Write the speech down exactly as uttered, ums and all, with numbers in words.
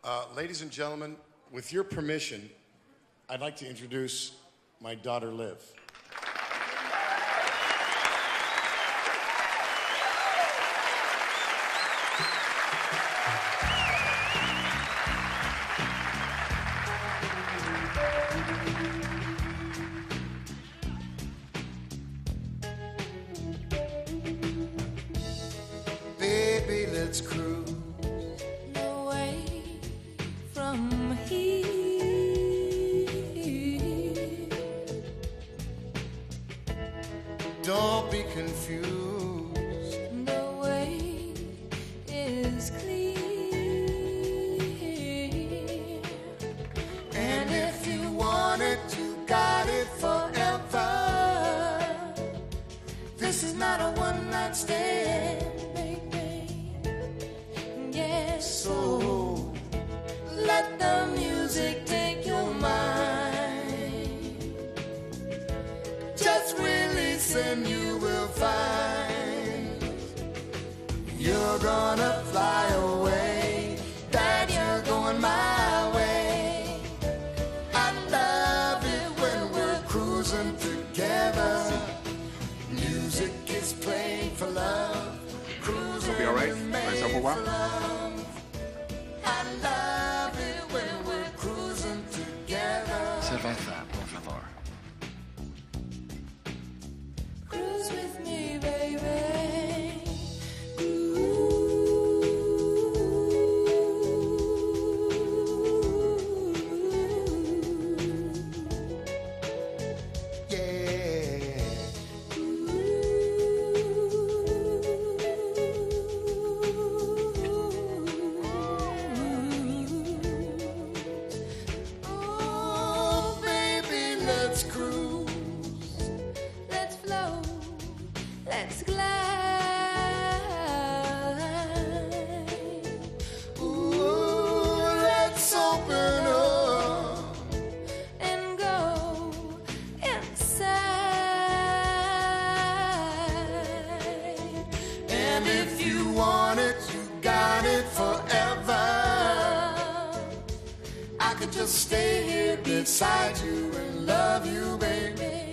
Uh, ladies and gentlemen, with your permission, I'd like to introduce my daughter, Liv. Baby, let's cruise. Don't be confused. The way is clear. And if you want it, you got it forever. This is not a one-night stand, baby. Yes, So let the music take your mind. Just release and you will find you're gonna fly away, that you're going my way. I love it when we're cruising together. Music is playing for love. Cruising It'll be all right. is Nice up a made while. for love. I love it when we're cruising together. Cerveza, por favor. cruise with me, baby. Yeah. Oh, baby, let's cruise. Let's flow, let's glide. Ooh, let's open up. And go inside. And if you want it, you got it forever. I could just stay here beside you and love you, baby.